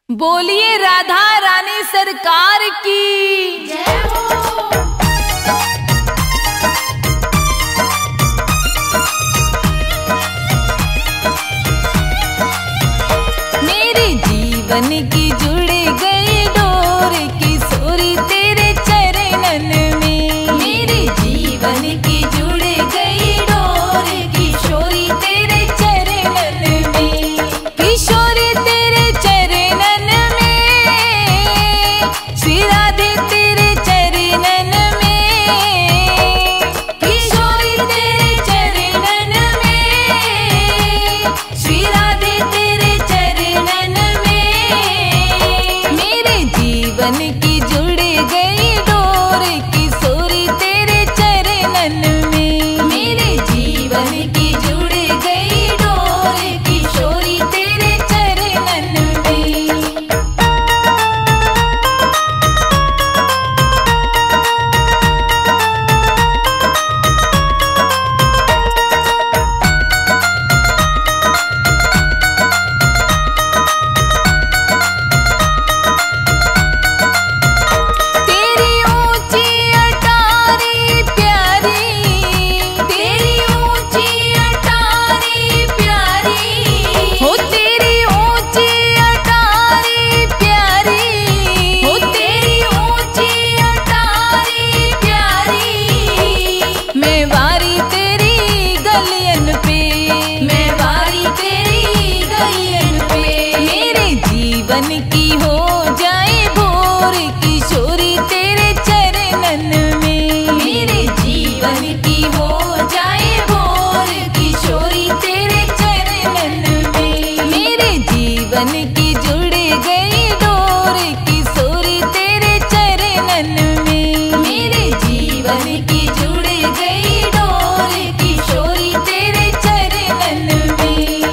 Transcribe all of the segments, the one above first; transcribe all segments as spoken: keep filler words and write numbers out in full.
बोलिए राधा रानी सरकार की जय हो। मेरे जीवन की जुड़ गई डोर किशोरी तेरे चरणन में। मेरे जीवन की जुड़ गई डोर किशोरी तेरे चरणन में। किशोरी तेरे चरणन में, श्री राधे तेरे चरणन में। किशोरी तेरे चरणन में, श्री राधे तेरे चरणन में। मेरे जीवन की जुड़ गई डोर किशोरी तेरे चरणन में। मेरे जीवन की जुड़ गई डोर किशोरी तेरे चरणन में। तेरी ऊंची अटारी प्यारी, तेरी ऊंची अटारी प्यारी, हो तेरी ऊंची अटारी प्यारी, हो तेरी ऊंची अटारी प्यारी। मैं वारी तेरी गलियन पे, मैं वारी तेरी गलियन पे। मेरे जीवन की हो जाए भोर किशोरी तेरे चरणन में। मेरे जीवन की हो जाए भोर किशोरी तेरे चरणन में। मेरे जीवन की जुड़ गई डोर किशोरी तेरे चरणन में। मेरे जीवन की जुड़ गई डोर किशोरी तेरे चरणन में।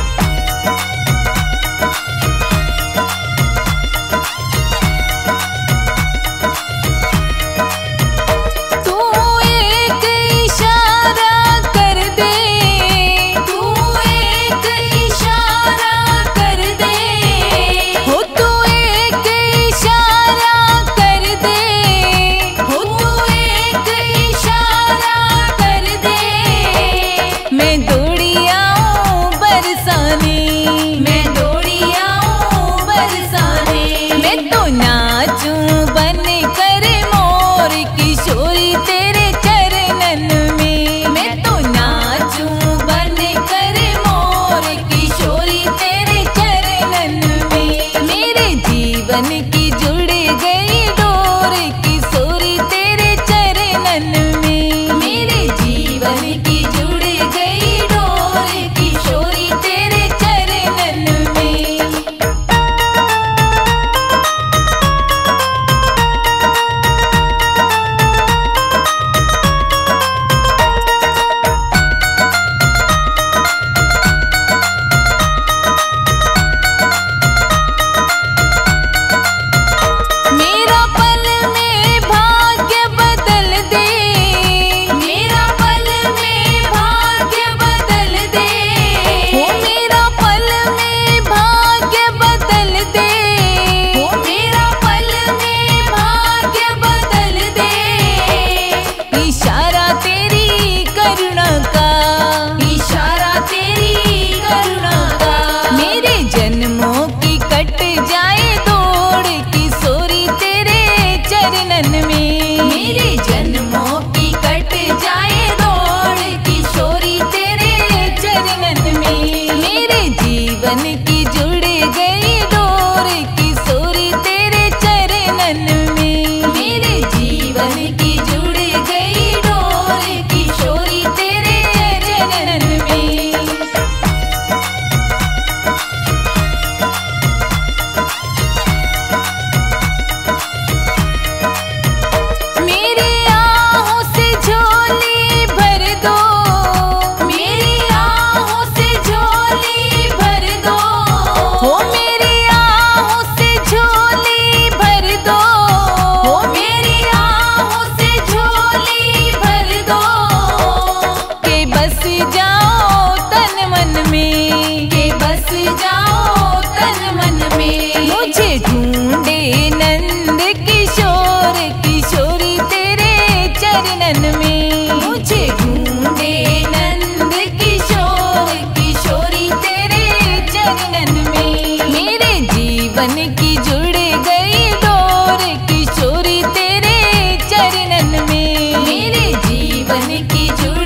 तू एक इशारा कर दे, तू एक इशारा कर दे, हो तू एक इशारा कर दे, हो तू एक इशारा कर दे। मैं दौड़ी आऊं बरसाने, मैं दौड़ी आऊं बरसाने। मैं तो नाचूं बन कर मोर किशोरी तेरे चरणन में। मैं तो नाचूं बन कर मोर किशोरी तेरे चरणन में। मेरे जीवन की जुड़ गई डोर किशोरी तेरे चरणन में। मेरे जीवन की जुड़ गई डोर किशोरी तेरे चरणन में। मेरा पल में भाग्य बदल दे, मेरा पल में भाग्य बदल दे, हो मेरा पल में भाग्य बदल दे, हो मेरा पल में भाग्य बदल दे। इशारा तेरी करुणा का, इशारा तेरी करुणा का। मेरे जन्मों की कट जाए दौड़ किशोरी तेरे चरणन में। मेरे जन्मों की कट जाए दौड़ किशोरी तेरे चरणन में। मेरे जीवन की जुड़ गई डोर किशोरी तेरे चरणन में। मेरे जीवन की जुड़ गई डोर किशोरी तेरे चरणन में। मेरी आहों से झोली भर दो, मेरी आहों से झोली भर दो, चरणन में। मुझे ढूंढे नंद किशोर किशोरी तेरे चरणन में। मेरे जीवन की जुड़ गई डोर किशोरी तेरे चरणन में। मेरे जीवन की जुड़